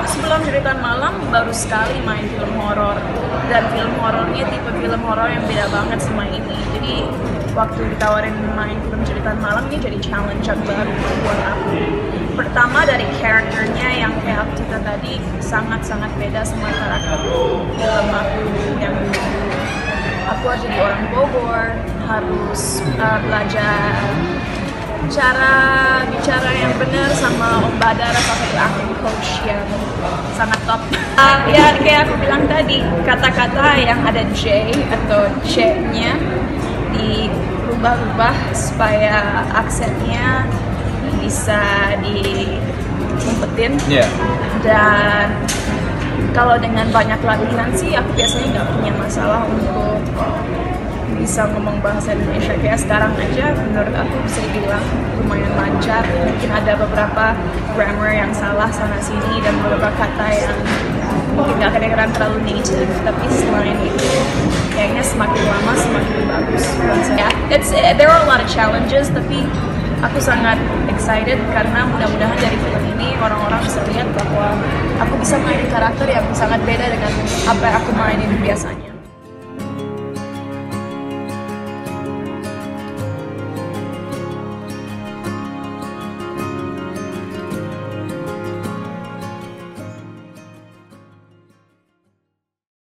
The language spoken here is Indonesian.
aku sebelum Jeritan Malam baru sekali main film horor, dan film horornya tipe film horor yang beda banget sama ini. Jadi waktu ditawarin main film Jeritan Malam ini jadi challenge yang baru buat aku. Pertama dari karakternya yang kayak aku cerita tadi sangat-sangat beda sama karakter film aku yang dulu. Aku harus jadi orang Bogor, harus belajar cara bicara yang benar sama Om Badar, salah satu acting coach yang sangat top. Ya kayak aku bilang tadi, kata-kata yang ada J atau C-nya dirubah-rubah supaya aksennya bisa diumpetin. Dan kalau dengan banyak latihan sih aku biasanya nggak punya masalah untuk bisa ngomong bahasa Indonesia. Kayak sekarang aja menurut aku bisa dibilang lumayan lancar. Mungkin ada beberapa grammar yang salah sana sini dan beberapa kata yang mungkin gak kedengeran terlalu native, tapi selain itu kayaknya semakin lama semakin bagus. There are a lot of challenges, tapi aku sangat excited karena mudah-mudahan dari film ini orang-orang bisa lihat bahwa aku bisa mainin karakter yang sangat beda dengan apa yang aku mainin biasanya.